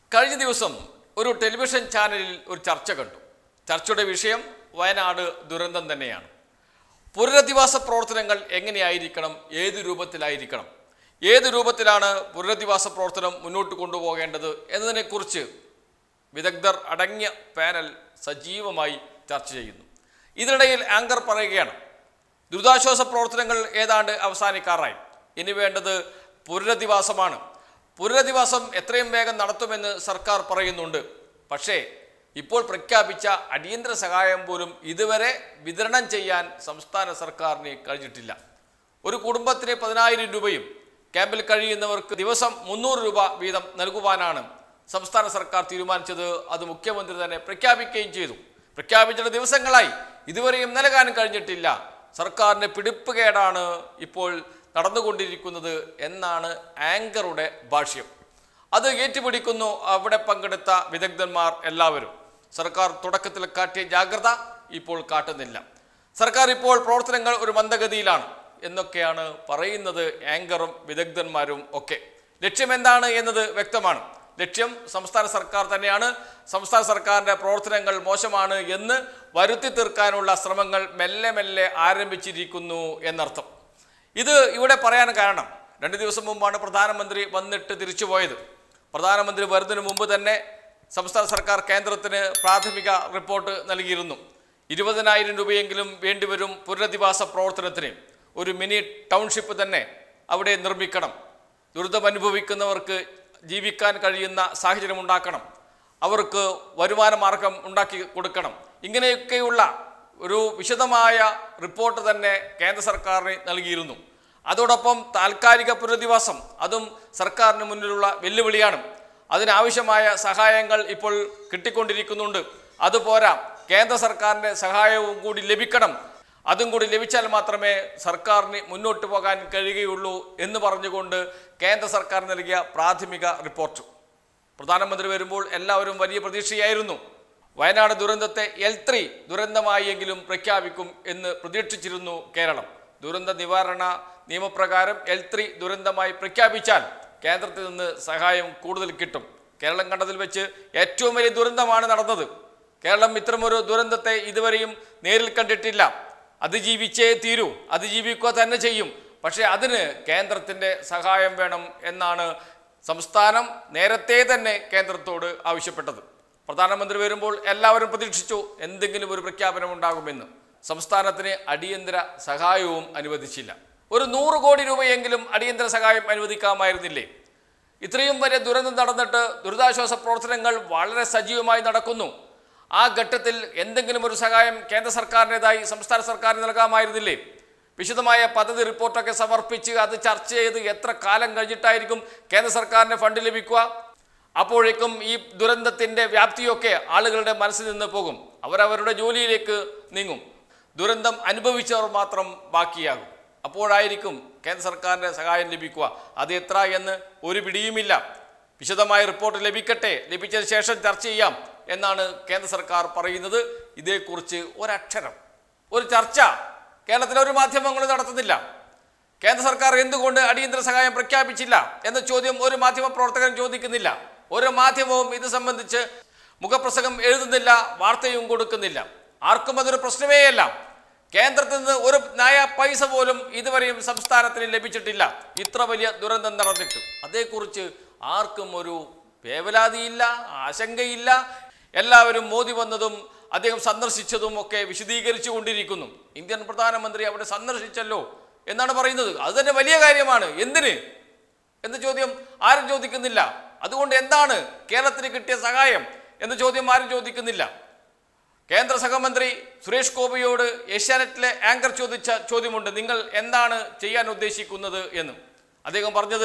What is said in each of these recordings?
കഴിഞ്ഞ ദിവസം ഒരു ടെലിവിഷൻ ചാനലിൽ ഒരു ചർച്ച കണ്ടു. ചർച്ചയുടെ വിഷയം വയനാട് ദുരന്തം തന്നെയാണ്. പുനരധിവാസ പ്രവർത്തനങ്ങൾ എങ്ങനെയായിരിക്കണം, ഏത് രൂപത്തിലായിരിക്കണം, ഏത് രൂപത്തിലാണ് പുനരധിവാസ പ്രവർത്തനം മുന്നോട്ട് കൊണ്ടുപോകേണ്ടത് എന്നതിനെക്കുറിച്ച് വിദഗ്ധർ അടങ്ങിയ പാനൽ സജീവമായി ചർച്ച ചെയ്യുന്നു. ഇതിനിടയിൽ ആങ്കർ പറയുകയാണ്, ദുരിതാശ്വാസ പ്രവർത്തനങ്ങൾ ഏതാണ്ട് അവസാനിക്കാറായി, ഇനി വേണ്ടത് പുനരധിവാസമാണ്. പുനരധിവാസം എത്രയും വേഗം നടത്തുമെന്ന് സർക്കാർ പറയുന്നുണ്ട്. പക്ഷേ ഇപ്പോൾ പ്രഖ്യാപിച്ച അടിയന്തര സഹായം പോലും ഇതുവരെ വിതരണം ചെയ്യാൻ സംസ്ഥാന സർക്കാരിന് കഴിഞ്ഞിട്ടില്ല. ഒരു കുടുംബത്തിന് 10,000 രൂപയും ക്യാമ്പിൽ കഴിയുന്നവർക്ക് ദിവസം 300 രൂപ വീതം നൽകുവാനാണ് സംസ്ഥാന സർക്കാർ തീരുമാനിച്ചത്. അത് മുഖ്യമന്ത്രി തന്നെ പ്രഖ്യാപിക്കുകയും ചെയ്തു. പ്രഖ്യാപിച്ചിട്ട് ദിവസങ്ങളായി ഇതുവരെയും നൽകാൻ കഴിഞ്ഞിട്ടില്ല. സർക്കാരിൻ്റെ പിടിപ്പുകേടാണ് ഇപ്പോൾ നടന്നുകൊണ്ടിരിക്കുന്നത് എന്നാണ് ആങ്കറുടെ ഭാഷ്യം. അത് ഏറ്റുപിടിക്കുന്നു അവിടെ പങ്കെടുത്ത വിദഗ്ധന്മാർ എല്ലാവരും. സർക്കാർ തുടക്കത്തിൽ കാട്ടിയ ജാഗ്രത ഇപ്പോൾ കാട്ടുന്നില്ല. സർക്കാർ ഇപ്പോൾ പ്രവർത്തനങ്ങൾ ഒരു മന്ദഗതിയിലാണ് എന്നൊക്കെയാണ് പറയുന്നത് ആങ്കറും വിദഗ്ധന്മാരും ഒക്കെ. ലക്ഷ്യം എന്താണ് എന്നത് വ്യക്തമാണ്. ലക്ഷ്യം സംസ്ഥാന സർക്കാർ തന്നെയാണ്. സംസ്ഥാന സർക്കാരിൻ്റെ പ്രവർത്തനങ്ങൾ മോശമാണ് എന്ന് വരുത്തി തീർക്കാനുള്ള ശ്രമങ്ങൾ മെല്ലെ മെല്ലെ ആരംഭിച്ചിരിക്കുന്നു എന്നർത്ഥം. ഇത് ഇവിടെ പറയാൻ കാരണം, 2 ദിവസം മുമ്പാണ് പ്രധാനമന്ത്രി വന്നിട്ട് തിരിച്ചുപോയത്. പ്രധാനമന്ത്രി വരുന്നതിന് മുമ്പ് തന്നെ സംസ്ഥാന സർക്കാർ കേന്ദ്രത്തിന് പ്രാഥമിക റിപ്പോർട്ട് നൽകിയിരുന്നു. 20,000 രൂപയെങ്കിലും വേണ്ടിവരും പുനരധിവാസ പ്രവർത്തനത്തിന്. ഒരു മിനി ടൗൺഷിപ്പ് തന്നെ അവിടെ നിർമ്മിക്കണം. ദുരിതമനുഭവിക്കുന്നവർക്ക് ജീവിക്കാൻ കഴിയുന്ന സാഹചര്യം ഉണ്ടാക്കണം. അവർക്ക് വരുമാന മാർഗം ഉണ്ടാക്കി കൊടുക്കണം. ഇങ്ങനെയൊക്കെയുള്ള ഒരു വിശദമായ റിപ്പോർട്ട് തന്നെ കേന്ദ്ര സർക്കാരിന് നൽകിയിരുന്നു. അതോടൊപ്പം താൽക്കാലിക പുനരധിവാസം, അതും സർക്കാരിന് മുന്നിലുള്ള വെല്ലുവിളിയാണ്. അതിനാവശ്യമായ സഹായങ്ങൾ ഇപ്പോൾ കിട്ടിക്കൊണ്ടിരിക്കുന്നുണ്ട്. അതുപോരാ, കേന്ദ്ര സർക്കാരിൻ്റെ സഹായവും കൂടി ലഭിക്കണം. അതും കൂടി ലഭിച്ചാൽ മാത്രമേ സർക്കാരിന് മുന്നോട്ട് പോകാൻ കഴിയുകയുള്ളൂ എന്ന് പറഞ്ഞുകൊണ്ട് കേന്ദ്ര സർക്കാർ നൽകിയ പ്രാഥമിക റിപ്പോർട്ട്. പ്രധാനമന്ത്രി വരുമ്പോൾ എല്ലാവരും വലിയ പ്രതീക്ഷയായിരുന്നു. വയനാട് ദുരന്തത്തെ L3 ദുരന്തമായി എങ്കിലും പ്രഖ്യാപിക്കും എന്ന് പ്രതീക്ഷിച്ചിരുന്നു കേരളം. ദുരന്ത നിവാരണ നിയമപ്രകാരം L3 ദുരന്തമായി പ്രഖ്യാപിച്ചാൽ കേന്ദ്രത്തിൽ നിന്ന് സഹായം കൂടുതൽ കിട്ടും. കേരളം കണ്ടതിൽ വെച്ച് ഏറ്റവും വലിയ ദുരന്തമാണ് നടന്നത്. കേരളം ഇത്തരമൊരു ദുരന്തത്തെ ഇതുവരെയും നേരിൽ കണ്ടിട്ടില്ല. അതിജീവിച്ചേ തീരൂ, അതിജീവിക്കുക തന്നെ ചെയ്യും. പക്ഷേ അതിന് കേന്ദ്രത്തിൻ്റെ സഹായം വേണം എന്നാണ് സംസ്ഥാനം നേരത്തെ തന്നെ കേന്ദ്രത്തോട് ആവശ്യപ്പെട്ടത്. പ്രധാനമന്ത്രി വരുമ്പോൾ എല്ലാവരും പ്രതീക്ഷിച്ചു എന്തെങ്കിലും ഒരു പ്രഖ്യാപനം ഉണ്ടാകുമെന്ന്. സംസ്ഥാനത്തിന് അടിയന്തര സഹായവും അനുവദിച്ചില്ല. ഒരു 100 കോടി രൂപയെങ്കിലും അടിയന്തര സഹായം അനുവദിക്കാമായിരുന്നില്ലേ? ഇത്രയും വലിയ ദുരന്തം നടന്നിട്ട് ദുരിതാശ്വാസ പ്രവർത്തനങ്ങൾ വളരെ സജീവമായി നടക്കുന്നു. ആ ഘട്ടത്തിൽ എന്തെങ്കിലും ഒരു സഹായം കേന്ദ്ര സർക്കാരിൻ്റെതായി സംസ്ഥാന സർക്കാരിന് നൽകാമായിരുന്നില്ലേ? വിശദമായ പദ്ധതി റിപ്പോർട്ടൊക്കെ സമർപ്പിച്ച് അത് ചർച്ച ചെയ്ത് എത്ര കാലം കഴിഞ്ഞിട്ടായിരിക്കും കേന്ദ്ര സർക്കാരിന് ഫണ്ട് ലഭിക്കുക? അപ്പോഴേക്കും ഈ ദുരന്തത്തിൻ്റെ വ്യാപ്തിയൊക്കെ ആളുകളുടെ മനസ്സിൽ നിന്ന് പോകും. അവരവരുടെ ജോലിയിലേക്ക് നീങ്ങും. ദുരന്തം അനുഭവിച്ചവർ മാത്രം ബാക്കിയാകും. അപ്പോഴായിരിക്കും കേന്ദ്ര സർക്കാരിൻ്റെ സഹായം ലഭിക്കുക. അത് എത്ര എന്ന് ഒരു പിടിയുമില്ല. വിശദമായ റിപ്പോർട്ട് ലഭിക്കട്ടെ, ലഭിച്ചതിന് ശേഷം ചർച്ച ചെയ്യാം എന്നാണ് കേന്ദ്ര സർക്കാർ പറയുന്നത്. ഇതേക്കുറിച്ച് ഒരക്ഷരം, ഒരു ചർച്ച കേരളത്തിലെ ഒരു മാധ്യമങ്ങളും നടത്തുന്നില്ല. കേന്ദ്ര സർക്കാർ എന്തുകൊണ്ട് അടിയന്തര സഹായം പ്രഖ്യാപിച്ചില്ല എന്ന ചോദ്യം ഒരു മാധ്യമ പ്രവർത്തകൻ ചോദിക്കുന്നില്ല. ഒരു മാധ്യമവും ഇത് സംബന്ധിച്ച് മുഖപ്രസംഗം എഴുതുന്നില്ല, വാർത്തയും കൊടുക്കുന്നില്ല. ആർക്കും അതൊരു പ്രശ്നമേയല്ല. കേന്ദ്രത്തിൽ നിന്ന് ഒരു പൈസ പോലും ഇതുവരെയും സംസ്ഥാനത്തിന് ലഭിച്ചിട്ടില്ല. ഇത്ര വലിയ ദുരന്തം നടന്നിട്ട് അതേക്കുറിച്ച് ആർക്കും ഒരു വേവലാതിയില്ല, ആശങ്കയില്ല. എല്ലാവരും മോദി വന്നതും അദ്ദേഹം സന്ദർശിച്ചതും ഒക്കെ വിശദീകരിച്ചു കൊണ്ടിരിക്കുന്നു. ഇന്ത്യൻ പ്രധാനമന്ത്രി അവിടെ സന്ദർശിച്ചല്ലോ എന്നാണ് പറയുന്നത്. അത് തന്നെ വലിയ കാര്യമാണ്. എന്തിന് എന്ന ചോദ്യം ആരും ചോദിക്കുന്നില്ല. അതുകൊണ്ട് എന്താണ് കേരളത്തിന് കിട്ടിയ സഹായം എന്ന ചോദ്യം ആരും ചോദിക്കുന്നില്ല. കേന്ദ്ര സഹമന്ത്രി സുരേഷ് ഗോപിയോട് ഏഷ്യാനെറ്റിലെ ആങ്കർ ചോദിച്ച ചോദ്യമുണ്ട്, നിങ്ങൾ എന്താണ് ചെയ്യാൻ ഉദ്ദേശിക്കുന്നത് എന്ന്. അദ്ദേഹം പറഞ്ഞത്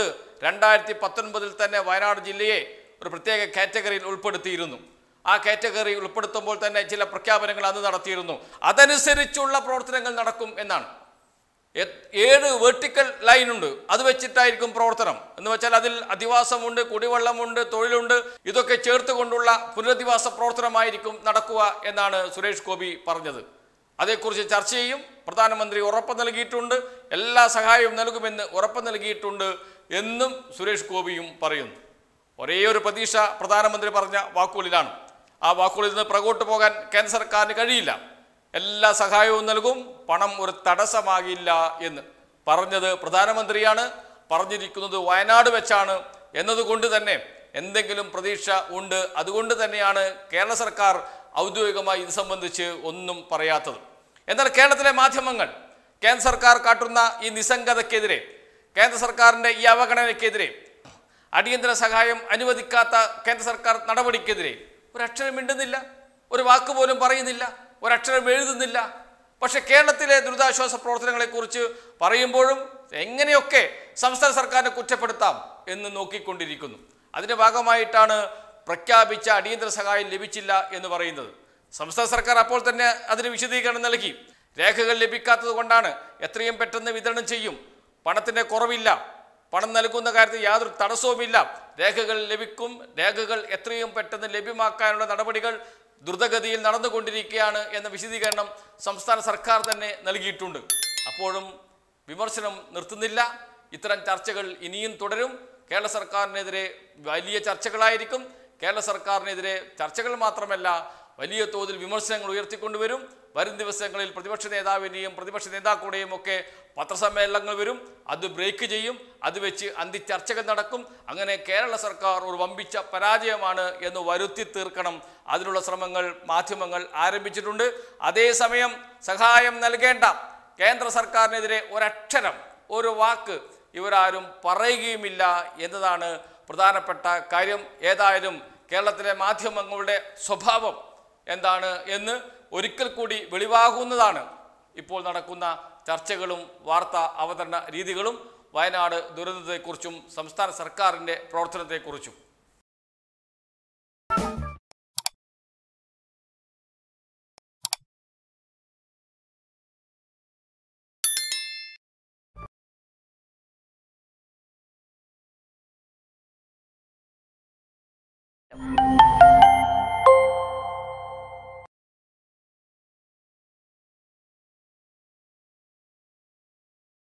2019 തന്നെ വയനാട് ജില്ലയെ ഒരു പ്രത്യേക കാറ്റഗറിയിൽ ഉൾപ്പെടുത്തിയിരുന്നു. ആ കാറ്റഗറി ഉൾപ്പെടുത്തുമ്പോൾ തന്നെ ചില പ്രഖ്യാപനങ്ങൾ അന്ന് നടത്തിയിരുന്നു. അതനുസരിച്ചുള്ള പ്രവർത്തനങ്ങൾ നടക്കും എന്നാണ്. 7 വെർട്ടിക്കൽ ലൈനുണ്ട്, അത് വെച്ചിട്ടായിരിക്കും പ്രവർത്തനം. എന്ന് വെച്ചാൽ അതിൽ അധിവാസമുണ്ട്, കുടിവെള്ളമുണ്ട്, തൊഴിലുണ്ട്. ഇതൊക്കെ ചേർത്തുകൊണ്ടുള്ള പുനരധിവാസ പ്രവർത്തനമായിരിക്കും നടക്കുക എന്നാണ് സുരേഷ് ഗോപി പറഞ്ഞത്. അതേക്കുറിച്ച് ചർച്ച ചെയ്യും. പ്രധാനമന്ത്രി ഉറപ്പ് നൽകിയിട്ടുണ്ട്, എല്ലാ സഹായവും നൽകുമെന്ന് ഉറപ്പ് നൽകിയിട്ടുണ്ട് എന്നും സുരേഷ് ഗോപിയും പറയുന്നു. ഒരേ ഒരു പ്രതീക്ഷ പ്രധാനമന്ത്രി പറഞ്ഞ വാക്കുകളിലാണ്. ആ വാക്കുകളിൽ നിന്ന് പുറകോട്ട് പോകാൻ കേന്ദ്ര സർക്കാരിന് കഴിയില്ല. എല്ലാ സഹായവും നൽകും, പണം ഒരു തടസ്സമാകില്ല എന്ന് പറഞ്ഞത് പ്രധാനമന്ത്രിയാണ്. പറഞ്ഞിരിക്കുന്നത് വയനാട് വെച്ചാണ് എന്നതുകൊണ്ട് തന്നെ എന്തെങ്കിലും പ്രതീക്ഷ ഉണ്ട്. അതുകൊണ്ട് തന്നെയാണ് കേരള സർക്കാർ ഔദ്യോഗികമായി ഇത് സംബന്ധിച്ച് ഒന്നും പറയാത്തത്. എന്നാൽ കേരളത്തിലെ മാധ്യമങ്ങൾ കേന്ദ്ര സർക്കാർ കാട്ടുന്ന ഈ നിസ്സംഗതയ്ക്കെതിരെ, കേന്ദ്ര സർക്കാരിൻ്റെ ഈ അവഗണനയ്ക്കെതിരെ, അടിയന്തര സഹായം അനുവദിക്കാത്ത കേന്ദ്ര സർക്കാർ നടപടിക്കെതിരെ ഒരക്ഷരം മിണ്ടുന്നില്ല, ഒരു വാക്ക് പോലും പറയുന്നില്ല, ഒരക്ഷരം എഴുതുന്നില്ല. പക്ഷെ കേരളത്തിലെ ദുരിതാശ്വാസ പ്രവർത്തനങ്ങളെക്കുറിച്ച് പറയുമ്പോഴും എങ്ങനെയൊക്കെ സംസ്ഥാന സർക്കാരിനെ കുറ്റപ്പെടുത്താം എന്ന് നോക്കിക്കൊണ്ടിരിക്കുന്നു. അതിൻ്റെ ഭാഗമായിട്ടാണ് പ്രഖ്യാപിച്ച അടിയന്തര സഹായം ലഭിച്ചില്ല എന്ന് പറയുന്നത്. സംസ്ഥാന സർക്കാർ അപ്പോൾ തന്നെ അതിന് വിശദീകരണം നൽകി. രേഖകൾ ലഭിക്കാത്തത് കൊണ്ടാണ്, എത്രയും പെട്ടെന്ന് വിതരണം ചെയ്യും, പണത്തിൻ്റെ കുറവില്ല, പണം നൽകുന്ന കാര്യത്തിൽ യാതൊരു തടസ്സവുമില്ല, രേഖകൾ ലഭിക്കും, രേഖകൾ എത്രയും പെട്ടെന്ന് ലഭ്യമാക്കാനുള്ള നടപടികൾ ദ്രുതഗതിയിൽ നടന്നുകൊണ്ടിരിക്കുകയാണ് എന്ന വിശദീകരണം സംസ്ഥാന സർക്കാർ തന്നെ നൽകിയിട്ടുണ്ട്. അപ്പോഴും വിമർശനം നിർത്തുന്നില്ല. ഇത്തരം ചർച്ചകൾ ഇനിയും തുടരും. കേരള സർക്കാരിനെതിരെ വലിയ ചർച്ചകളായിരിക്കും. കേരള സർക്കാരിനെതിരെ ചർച്ചകൾ മാത്രമല്ല, വലിയ തോതിൽ വിമർശനങ്ങൾ ഉയർത്തിക്കൊണ്ടുവരും. വരും ദിവസങ്ങളിൽ പ്രതിപക്ഷ നേതാവിൻ്റെയും പ്രതിപക്ഷ നേതാക്കളുടെയും ഒക്കെ പത്രസമ്മേളനങ്ങൾ വരും. അത് ബ്രേക്ക് ചെയ്യും, അത് വെച്ച് അന്തിച്ചർച്ചകൾ നടക്കും. അങ്ങനെ കേരള സർക്കാർ ഒരു വമ്പിച്ച പരാജയമാണ് എന്ന് വരുത്തി തീർക്കണം. അതിനുള്ള ശ്രമങ്ങൾ മാധ്യമങ്ങൾ ആരംഭിച്ചിട്ടുണ്ട്. അതേസമയം സഹായം നൽകേണ്ട കേന്ദ്ര സർക്കാരിനെതിരെ ഒരക്ഷരം, ഒരു വാക്ക് ഇവരാരും പറയുകയുമില്ല എന്നതാണ് പ്രധാനപ്പെട്ട കാര്യം. ഏതായാലും കേരളത്തിലെ മാധ്യമങ്ങളുടെ സ്വഭാവം എന്താണ് എന്ന് ഒരിക്കൽ കൂടി വെളിവാകുന്നതാണ് ഇപ്പോൾ നടക്കുന്ന ചർച്ചകളും വാർത്താ അവതരണ രീതികളും, വയനാട് ദുരന്തത്തെക്കുറിച്ചും സംസ്ഥാന സർക്കാരിൻ്റെ പ്രവർത്തനത്തെക്കുറിച്ചും. Thank you.